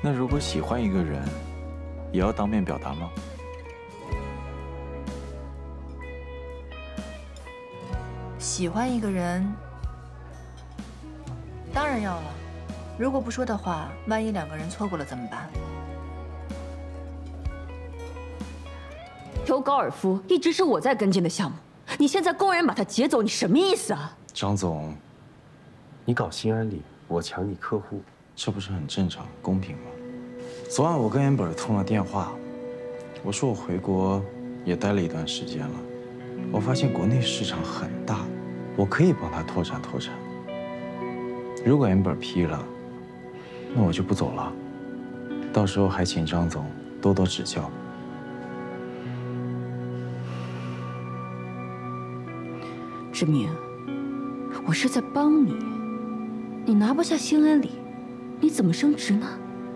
那如果喜欢一个人，也要当面表达吗？ 喜欢一个人，当然要了。如果不说的话，万一两个人错过了怎么办？ 游高尔夫一直是我在跟进的项目，你现在公然把他劫走，你什么意思啊？ 张总， 你搞新安里，我抢你客户， 这不是很正常、公平吗？昨晚我跟 Amber 通了电话，我说我回国也待了一段时间了，我发现国内市场很大，我可以帮他拓展拓展。如果 Amber 批了，那我就不走了，到时候还请张总多多指教。 志明，我是在帮你，你拿不下新安里，你怎么升职呢？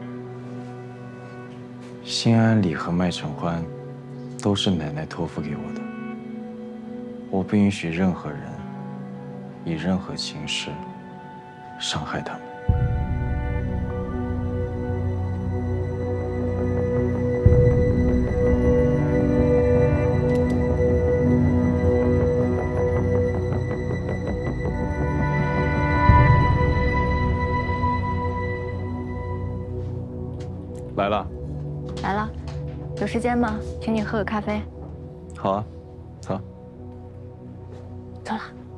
新安里和麦承欢都是奶奶托付给我的，我不允许任何人以任何形式伤害他们。来了。 来了，有时间吗？请你喝个咖啡。 好啊，走。 走了。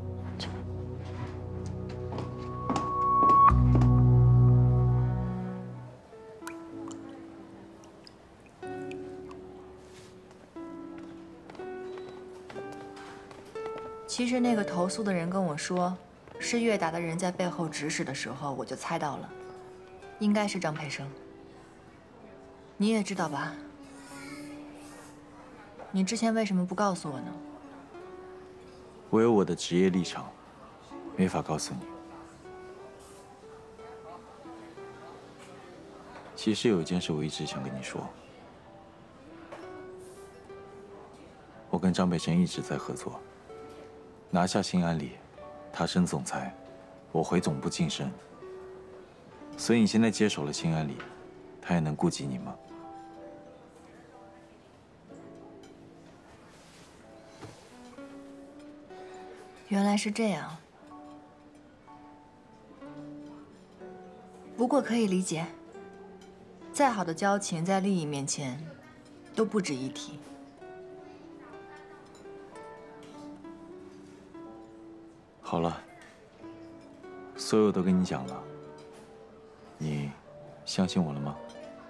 其实那个投诉的人跟我说，是悦达的人在背后指使的时候，我就猜到了，应该是张培生。你也知道吧？你之前为什么不告诉我呢？ 我有我的职业立场，没法告诉你。其实有一件事我一直想跟你说，我跟张培生一直在合作，拿下新安里，他升总裁，我回总部晋升。所以你现在接手了新安里，他也能顾及你吗？ 原来是这样，不过可以理解。再好的交情，在利益面前，都不值一提。 好了，所有都跟你讲了，你相信我了吗？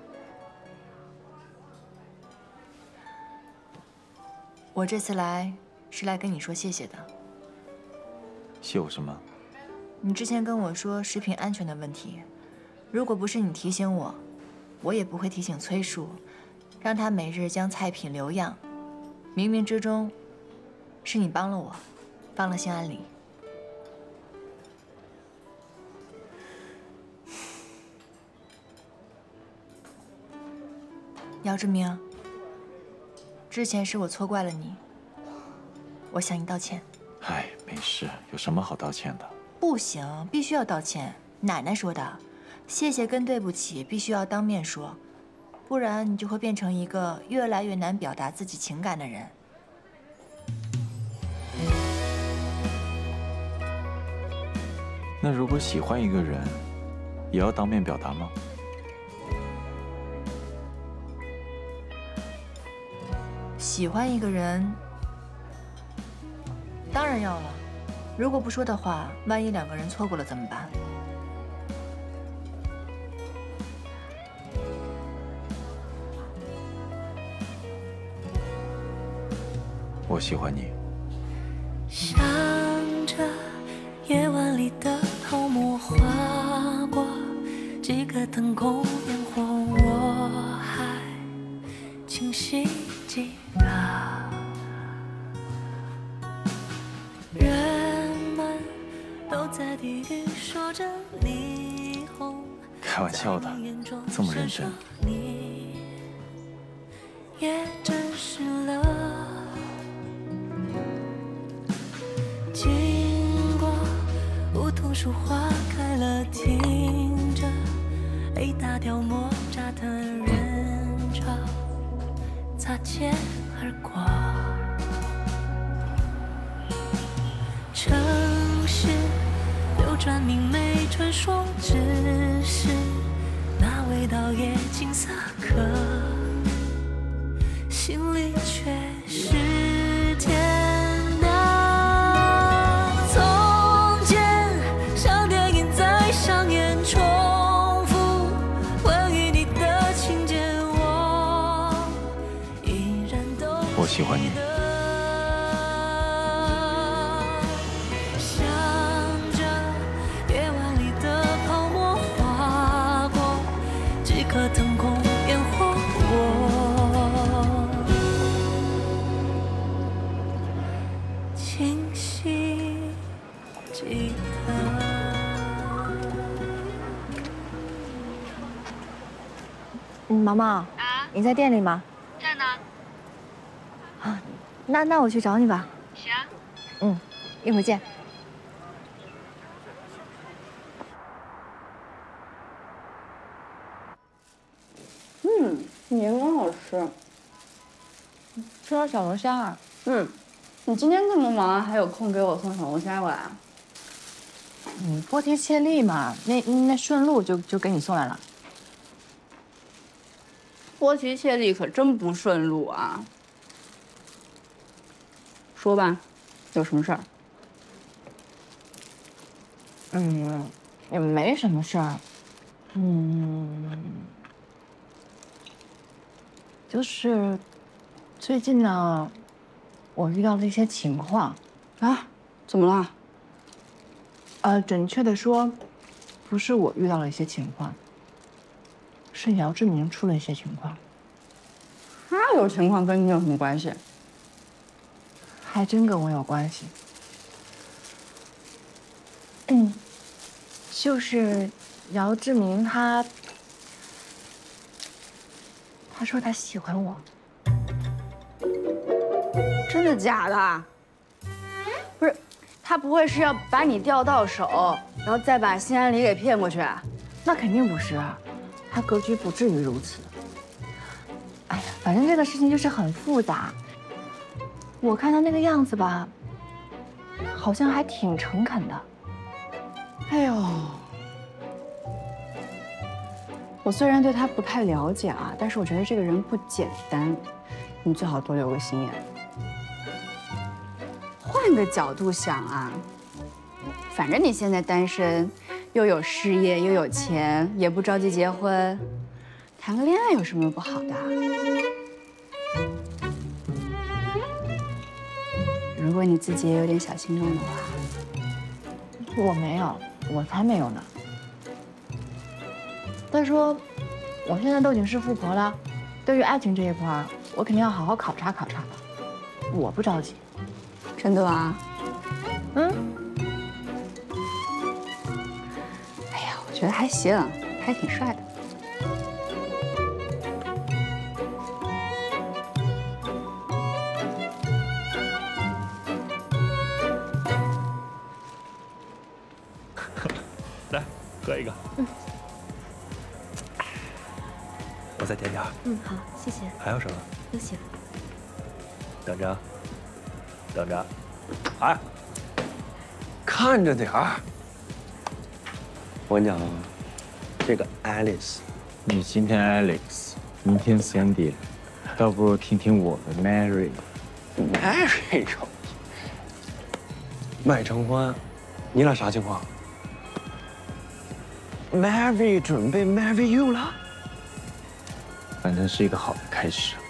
我这次来是来跟你说谢谢的。 谢我什么？ 你之前跟我说食品安全的问题，如果不是你提醒我，我也不会提醒崔叔，让他每日将菜品留样。冥冥之中，是你帮了我，帮了新安里。姚志明，之前是我错怪了你，我向你道歉。 哎，没事，有什么好道歉的？ 不行，必须要道歉。奶奶说的，谢谢跟对不起必须要当面说，不然你就会变成一个越来越难表达自己情感的人。 那如果喜欢一个人，也要当面表达吗？ 喜欢一个人，当然要了。如果不说的话，万一两个人错过了怎么办？ 我喜欢你。 想着夜晚里的泡沫划过几个腾空烟火，我还清晰记得。人们都在低语说着霓虹， 开玩笑的，这么认真。 你也真实了。经过梧桐树花开了，听着被打掉莫扎特人潮擦肩而过。城市流转明媚传说，只是那味道也景色刻，心里却是天哪。从前像电影在上演，重复关于你的情节，我依然都我喜欢你。 腾空烟火，我清晰记得。毛毛啊，你在店里吗？ 在呢。 啊，那我去找你吧。 行啊。 一会儿见。 年糕好吃， 吃点小龙虾啊。 你今天这么忙，还有空给我送小龙虾过来啊？ 波提切利嘛，那顺路就给你送来了。 波提切利可真不顺路啊。说吧，有什么事儿？ 也没什么事儿。就是最近呢，我遇到了一些情况。 啊？怎么了？ 准确的说，不是我遇到了一些情况，是姚志明出了一些情况。 他有情况跟你有什么关系？ 还真跟我有关系。就是姚志明他说他喜欢我。 真的假的？不是，他不会是要把你钓到手，然后再把辛安里给骗过去？ 那肯定不是啊，他格局不至于如此。哎呀，反正这个事情就是很复杂。我看他那个样子吧，好像还挺诚恳的。 哎呦，我虽然对他不太了解啊，但是我觉得这个人不简单，你最好多留个心眼。换个角度想啊，反正你现在单身，又有事业又有钱，也不着急结婚，谈个恋爱有什么不好的？如果你自己也有点小心动的话， 我没有，我才没有呢。再说，我现在都已经是富婆了，对于爱情这一块，我肯定要好好考察考察的。我不着急。 真的吗？哎呀，我觉得还行，还挺帅的。 来，喝一个。我再点点。 好，谢谢。 还有什么？ 不行。 等着，等着。哎，看着点儿。我跟你讲啊，这个 Alice， 你今天 Alex， 明天 Sandy， 倒不如听听我的 Mary。 Mary 有麦承欢，你俩啥情况 ？Mary 准备 marry you 了？ 反正是一个好的开始。